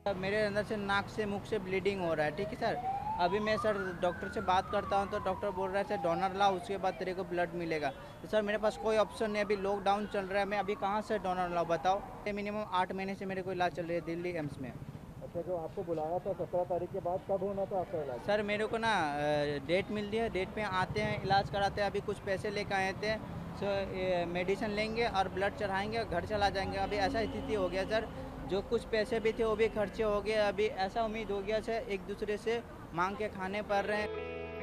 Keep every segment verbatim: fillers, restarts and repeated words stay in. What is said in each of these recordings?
मेरे अंदर से नाक से मुख से ब्लीडिंग हो रहा है, ठीक है सर। अभी मैं सर डॉक्टर से बात करता हूँ तो डॉक्टर बोल रहा है सर डोनर लाओ, उसके बाद तेरे को ब्लड मिलेगा। तो सर मेरे पास कोई ऑप्शन नहीं, अभी लॉकडाउन चल रहा है, मैं अभी कहाँ से डोनर लाऊं बताओ। मिनिमम आठ महीने से मेरे को इलाज चल रही है दिल्ली एम्स में। अच्छा, जो आपको बुलाया था सत्रह तारीख के बाद कब होना था आपका इलाज? सर मेरे को ना डेट मिल रही है, डेट पे आते हैं, इलाज कराते हैं। अभी कुछ पैसे लेकर आए थे, सो मेडिसिन लेंगे और ब्लड चढ़ाएंगे, घर चला जाएंगे। अभी ऐसा स्थिति हो गया सर, जो कुछ पैसे भी थे वो भी खर्चे हो गए। अभी ऐसा उम्मीद हो गया सर, एक दूसरे से मांग के खाने पड़ रहे हैं।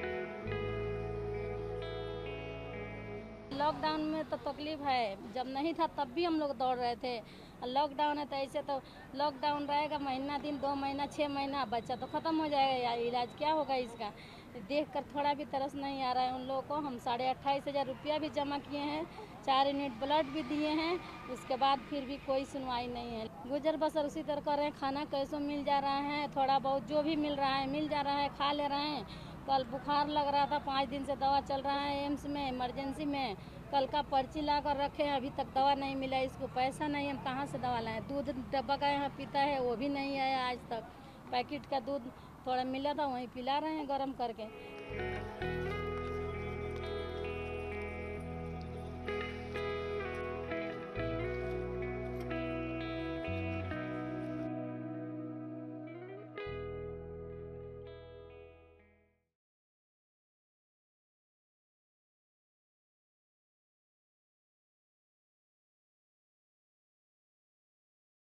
लॉकडाउन में तो तकलीफ है, जब नहीं था तब भी हम लोग दौड़ रहे थे। लॉकडाउन है तो ऐसे तो लॉकडाउन रहेगा महीना दिन, दो महीना, छः महीना, बच्चा तो ख़त्म हो जाएगा यार, इलाज क्या होगा इसका। देख कर थोड़ा भी तरस नहीं आ रहा है उन लोगों को। हम साढ़े अट्ठाईस हज़ार रुपया भी जमा किए हैं, चार यूनिट ब्लड भी दिए हैं, उसके बाद फिर भी कोई सुनवाई नहीं है। गुजर बसर उसी तरह कर रहे हैं, खाना कैसो मिल जा रहा है, थोड़ा बहुत जो भी मिल रहा है मिल जा रहा है, खा ले रहे हैं। कल बुखार लग रहा था, पाँच दिन से दवा चल रहा है एम्स में इमरजेंसी में। कल का पर्ची ला कर रखे हैं, अभी तक दवा नहीं मिला। इसको पैसा नहीं, हम कहाँ से दवा लाएं। दूध डब्बा का यहाँ पीता है, वो भी नहीं आया आज तक। पैकेट का दूध थोड़ा मिला था, वहीं पिला रहे हैं गर्म करके।